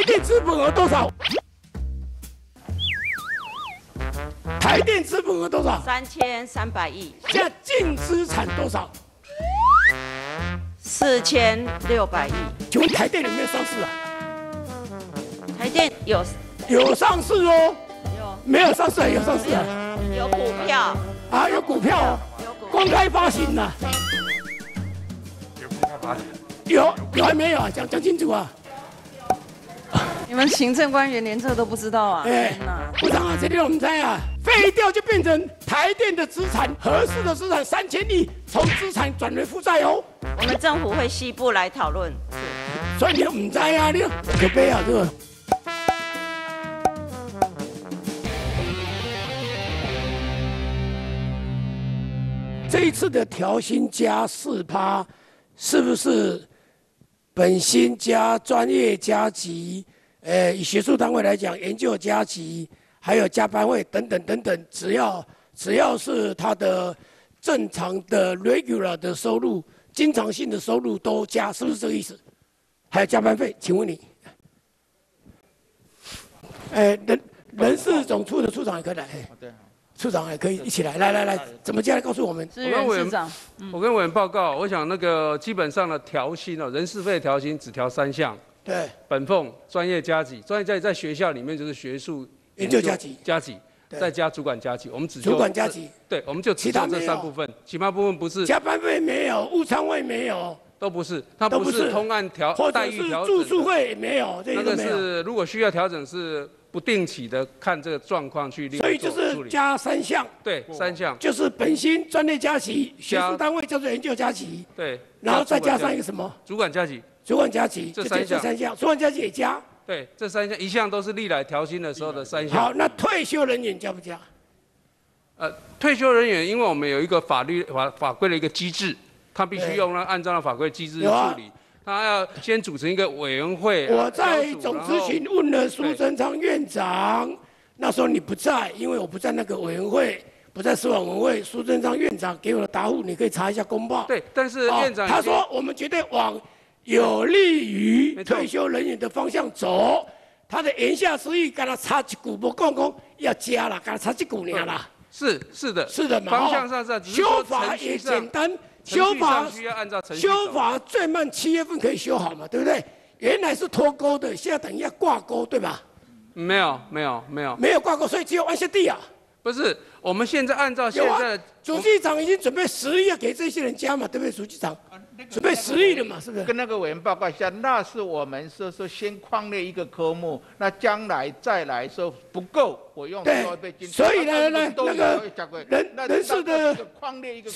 台电资本额多少？台电资本额多少 ？3300亿。 现在净资产多少 ？4600亿。 请问台电有没有上市啊？ 台电有上市哦。 有。 没有上市啊？有上市啊？ 有股票。 啊，有股票哦。公开发行啊？ 有公开发行？ 有还没有啊？讲清楚啊！ 你们行政官员连这都不知道啊？天哪！ 部长啊，这里我们猜啊，废掉就变成台电的资产，合适的资产3000亿，从资产转为负债哦。 我们政府会西部来讨论。 所以你都唔知啊，你可悲啊，这个。这一次的调薪加4%，是不是本薪加专业加级？以学术单位来讲，研究加级，还有加班费等等等等，只要是他的正常的 regular 的收入、经常性的收入都加，是不是这个意思？还有加班费，请问你？人事总处的处长也可以来。对。处长也可以一起来，来，怎么加来告诉我们？ 支援市长， 我跟委员报告，我想那个基本上的调薪哦，人事费调薪只调3项。 对。 本俸、专业加级，专业加级在学校里面就是学术研究加级， 再加主管加级。我们只主管加级。 对，我们就只做这3部分，其他部分不是。 加班费没有，误餐费没有。 都不是，它不是通案待遇调整，住宿费没有， 那个是如果需要调整是不定期的看这个状况去另所以就是加3项， 对，3项， 就是本薪、专业加级、学术单位叫做研究加级， 对， 然后再加上一个什么？ 主管加级， 主管加级， 这3项， 主管加级也加， 对，这3项一项都是历来调薪的时候的3项。 好，那退休人员加不加？ 退休人员，因为我们有一个法规的一个机制。他必须用按照那法规机制去处理，他要先组成一个委员会。 我在总咨询问了苏贞昌院长，那时候你不在，因为我不在那个委员会，不在司法委员会。苏贞昌院长给我的答复，你可以查一下公报。 对，但是院长他说我们绝对往有利于退休人员的方向走。他的言下之意，跟他差一股不讲要加了，跟他差一股年啦。 是的嘛，方向上是修法也简单。修法最慢7月份可以修好嘛，对不对？原来是脱钩的，现在等于要挂钩，对吧？ 没有挂钩，所以只有按下地啊。 不是，我们现在按照现在， 主机长已经准备10亿要给这些人加嘛，对不对？主机长准备10亿了嘛，是不是？ 跟那个委员报告一下，那是我们说先框列一个科目，那将来再来说不够，我用对，所以呢，那个人事的框列一个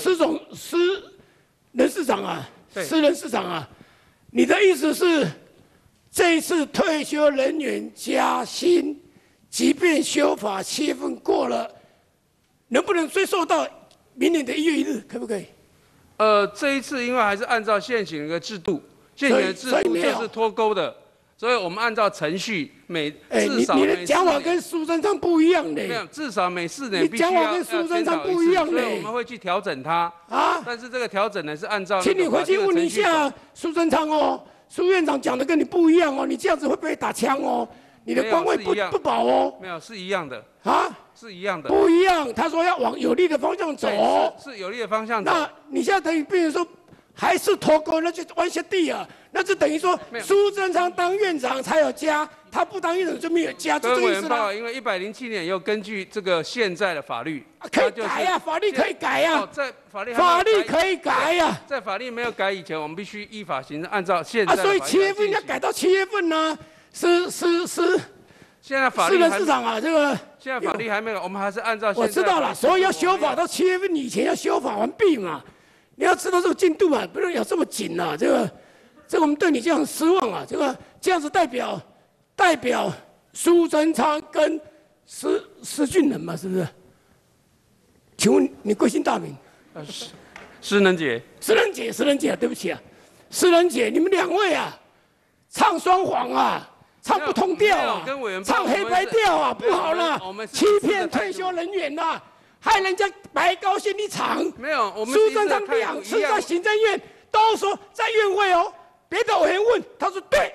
人事长啊，司人事长啊，你的意思是这一次退休人员加薪？即便修法7月份过了，能不能追溯到明年的1月1日？可不可以？ 这一次因为还是按照现行的一个制度，现行的制度就是脱钩的，所以我们按照程序至少你的讲法跟苏贞昌不一样的。 没有，至少每4年必须要你讲法跟苏贞昌不一样的， 所以我们会去调整它啊。但是这个调整呢是按照， 请你回去问一下苏贞昌哦，苏院长讲的跟你不一样哦，你这样子会被打枪哦。你的官位不保哦， 没有是一样的啊， 是一样的， 不一样。他说要往有利的方向走， 是有利的方向走。 那你现在等于变成说还是脱钩，那就弯下地啊，那就等于说苏贞昌当院长才有加，他不当院长就没有加，就这意思啦。 因为107年又根据这个现在的法律， 可以改呀，法律可以改呀， 在法律可以改呀， 在法律没有改以前，我们必须依法行政，按照现在。 所以7月份要改到7月份呢。是， 现在法律人市长啊，这个现在法律还没有，我们还是按照。 我知道了，所以要修法到7月份以前要修法完毕嘛。你要知道这个进度啊，不能有这么紧啊。这个我们对你这样很失望啊。这样子代表苏贞昌跟施俊仁嘛，是不是？请问你贵姓大名？ 施能姐。 施能姐，对不起啊，施能姐，你们2位啊。唱双簧啊，唱不同调啊，唱黑白调啊，不好了，欺骗退休人员呐，害人家白高兴一场。 没有，我们苏贞昌2次在行政院都说在院会哦，别的委员问，他说对，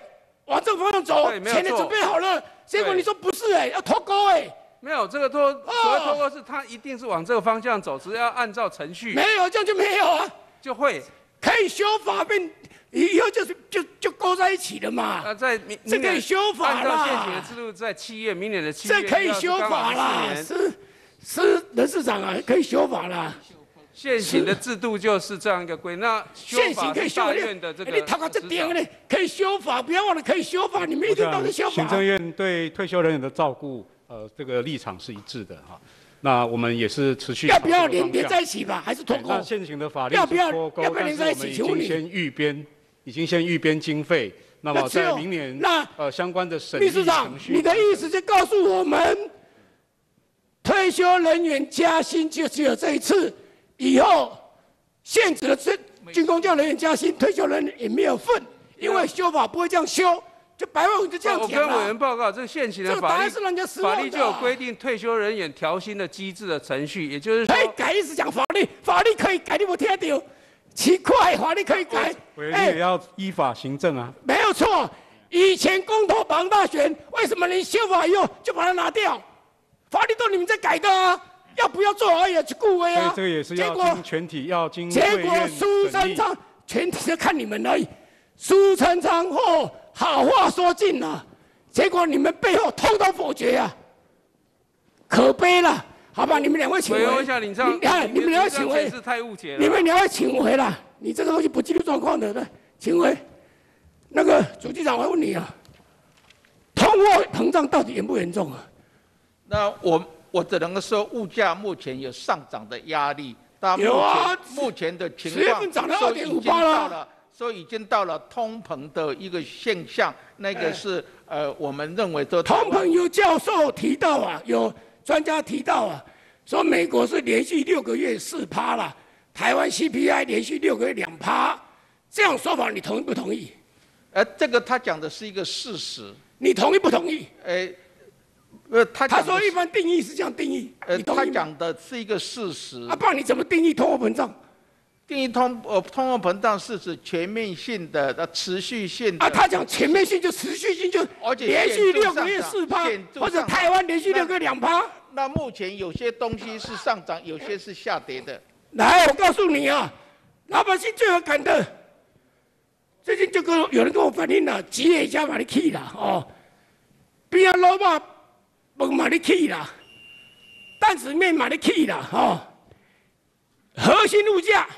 往这个方向走， 对没有错钱也准备好了，结果你说不是要脱钩没有这个所谓脱钩是它一定是往这个方向走，只要按照程序。 没有这样就没有啊， 就会可以修法变，以后就勾在一起了嘛。 在这可以修法啦。 按照现行的制度，在7月明年的7月， 这可以修法啦，人事长啊，可以修法啦。 现行的制度就是这样一个规，那现行可以修法的这个， 你讨个这点呢，可以修法，不要忘了可以修法，你们一定都是修法。 行政院对退休人员的照顾，这个立场是一致的哈。那我们也是持续要不要连在一起吧？还是脱钩？ 那现行的法律要不要脱钩？ 连在一起？ 但是我们已经先预编经费，那么在明年相关的审议程序。秘书长， 你的意思就告诉我们，退休人员加薪就只有这一次。以后现职的军公教人员加薪，退休人员也没有份，因为修法不会这样修，就150%就这样讲了。 我跟委员报告，这个现行的法律就有规定退休人员调薪的机制的程序，也就是说可以改，一直讲法律可以改，你有听到？奇怪，法律可以改， 委员也要依法行政啊。 没有错，以前公投绑大选，为什么你修法以后就把它拿掉？法律都你们在改的啊。要不要做而已，去顾威啊！ 这个也是要经全体，要经结果苏贞昌全体就看你们而已。苏贞昌好话说尽了，结果你们背后通通否决啊，可悲了。好吧，你们两位请回。 我想你们两位请回。 是太误解了。 你们两位请回了，你这个东西不进入状况的，对，请回。那个主机长，我问你啊，通货膨胀到底严不严重啊？ 那我只能够说，物价目前有上涨的压力，但目前的情况说已经到了通膨的一个现象，那个是我们认为说通膨有教授提到啊，有专家提到啊，说美国是连续6个月4%了，台湾 CPI 连续6个月2%，这样说法你同意不同意？ 这个他讲的是一个事实， 你同意不同意？ 他说一般定义是这样定义， 他讲的是一个事实。 不然你怎么定义通货膨胀？ 定义通货膨胀是指全面性的、持续性的。 他讲全面性就持续性就连续6个月4%，或者台湾连续6个月2%。 那目前有些东西是上涨，有些是下跌的。 来，我告诉你啊，老百姓最有感的，最近就有人跟我反映了，吉野家把你气了边啊老板。饭嘛你起啦，担子面嘛你起啦，核心物价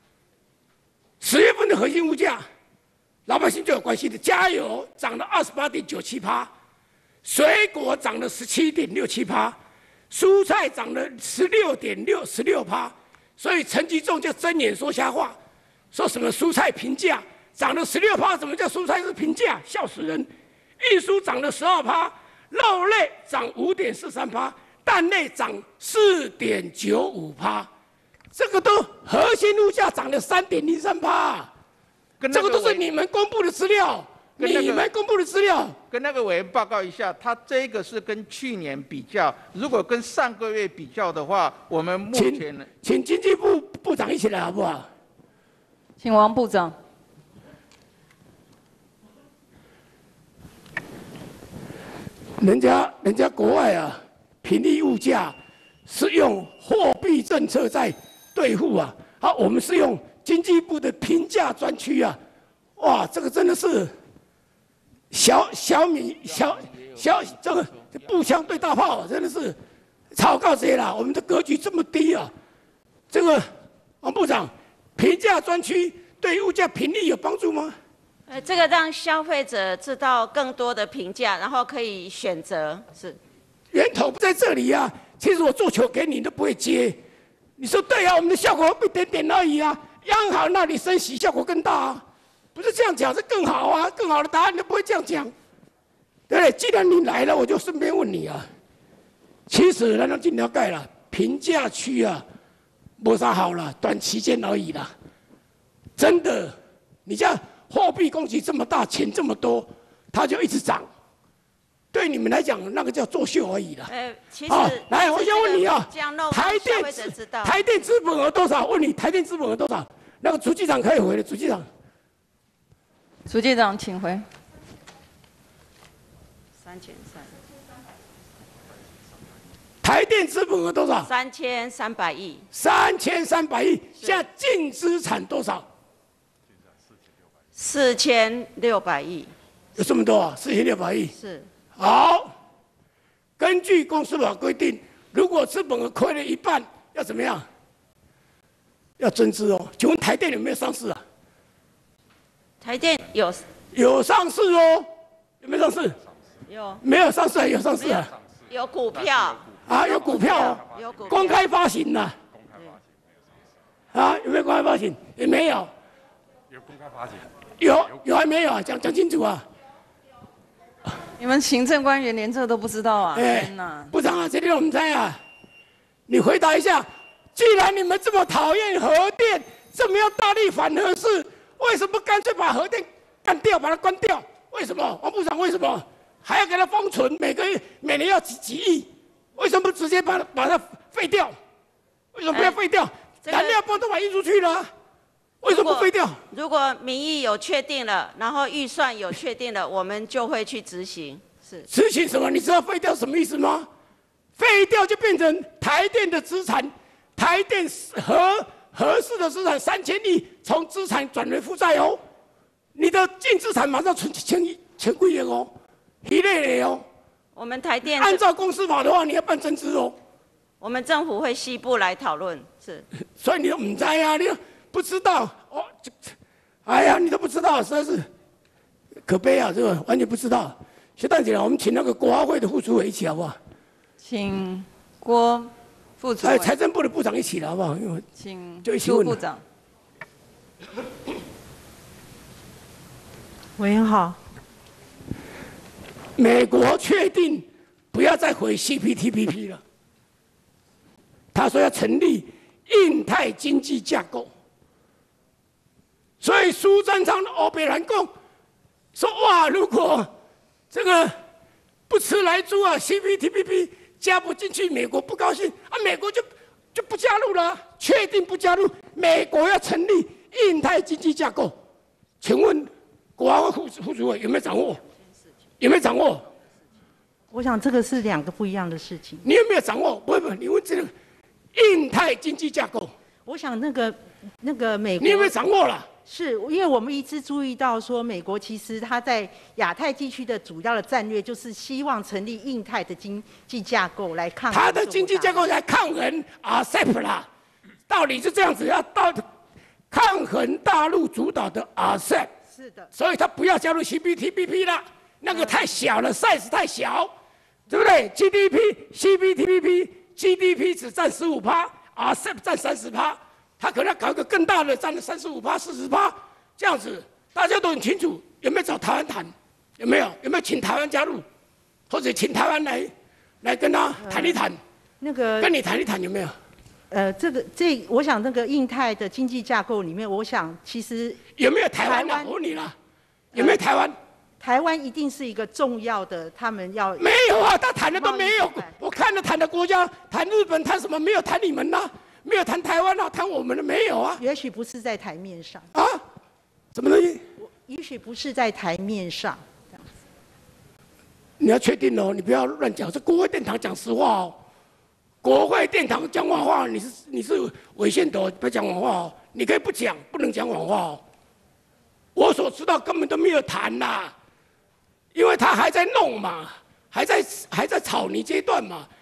，10月份的核心物价，老百姓最有关系的，加油涨了28.97%，水果涨了17.67%，蔬菜涨了16%，所以陈吉仲就睁眼说瞎话，说什么蔬菜平价涨了16%，怎么叫蔬菜是平价？笑死人！运输涨了12%。肉类涨5.43%，蛋类涨4.95%，这个都核心物价涨了3.03%，这个都是你们公布的资料， 跟那个委员报告一下，他这个是跟去年比较，如果跟上个月比较的话，我们目前请经济部部长一起来好不好？ 请王部长。 人家国外啊，平抑物价是用货币政策在对付啊，我们是用经济部的平价专区啊，哇，这个真的是小这个步枪对大炮，真的是草告谁啦？我们的格局这么低啊，这个王部长，平价专区对物价平抑有帮助吗？ 这个让消费者知道更多的评价，然后可以选择。是， 源头不在这里啊！其实我做球给你都不会接。你说对啊，我们的效果一点点而已啊。央行那里升息效果更大啊，不是这样讲，是更好啊，更好的答案都不会这样讲，对不对？既然你来了，我就顺便问你啊。其实咱都尽量盖了，平价区啊，没啥好了，短期间而已啦。真的，你这样。货币供给这么大，钱这么多，它就一直涨。对你们来讲，那个叫作秀而已啦。 其实来，我先问你啊， 台电资本额多少？问你，台电资本额多少？那个主机长可以回的，主机长。 主机长，请回。 3300。 台电资本额多少 ？3300亿。 3300亿，现在净资产多少 ？4600亿。 有这么多啊？4600亿。 是。 好，根据公司法规定，如果资本额亏了一半，要怎么样？要增资哦。请问台电有没有上市啊？ 台电有上市哦，有没有上市？ 有。 没有上市啊？有上市啊？ 有股票。 啊，有股票哦。 有股票。 公开发行的。公开发行。啊，有没有公开发行？也没有。 有公开发行。 有还没有啊？讲清楚啊！ 你们行政官员连这都不知道啊！天哪！ 部长啊，这里我们猜啊，你回答一下，既然你们这么讨厌核电，这么要大力反核四，为什么干脆把核电干掉，把它关掉？为什么？王部长为什么还要给它封存？每年要几亿？为什么不直接把它废掉？为什么不要废掉？燃料棒都把它运出去了。为什么不废掉？ 如果民意有确定了，然后预算有确定了，我们就会去执行。是执行什么？你知道废掉什么意思吗？废掉就变成台电的资产，台电核四的资产3000亿，从资产转为负债哦。你的净资产马上存1000亿，1000贵元哦，一类哦。 我们台电按照公司法的话，你要办增资哦。 我们政府会西部来讨论，是。 所以你都唔知啊，你都不知道哦，哎呀，你都不知道，实在是可悲啊！这个完全不知道。谢大姐，我们请那个国发会的副主委一起好不好？ 请郭副主委。 财政部的部长一起了好不好？因为请就一起问部长。 委员好。 美国确定不要再回 CPTPP 了，他说要成立印太经济架构。所以苏贞昌的欧北兰共说：“哇，如果这个不迟来租啊 ，CPTPP 加不进去，美国不高兴啊，美国就不加入了，确定不加入。美国要成立印太经济架构，请问国发会副主委有没有掌握？有没有掌握？ 我想这个是2个不一样的事情。 你有没有掌握？不，你问这个印太经济架构。 我想那个美国， 你有没有掌握了？” 是因为我们一直注意到说，美国其实它在亚太地区的主要的战略就是希望成立印太的经济架构来抗衡。 它的经济架构来抗衡 RCEP 啦，道理是这样子，要抗衡大陆主导的 RCEP。 是的。所以他不要加入 CPTPP 了，那个太小了，size 太小，对不对 ？GDP 只占15%，RCEP 占30%。他可能要搞一个更大的，占了35%、40%，这样子大家都很清楚。有没有找台湾谈？有没有请台湾加入，或者请台湾来跟他谈一谈？跟你谈一谈有没有？ 我想那个印太的经济架构里面，我想其实有没有台湾啊？我问你啦，有没有台湾？ 台湾一定是一个重要的，他们要没有啊？他谈的都没有。我看了谈的国家，谈日本，谈什么？没有谈你们呐。没有谈台湾啊，谈我们的没有啊。 也许不是在台面上啊？什么东西？ 也许不是在台面上这样子。 你要确定哦，你不要乱讲。这国会殿堂讲实话哦。国会殿堂讲谎话，你是违宪的，不要讲谎话哦。你可以不讲，不能讲谎话哦。我所知道根本都没有谈呐，因为他还在弄嘛，还在草拟阶段嘛。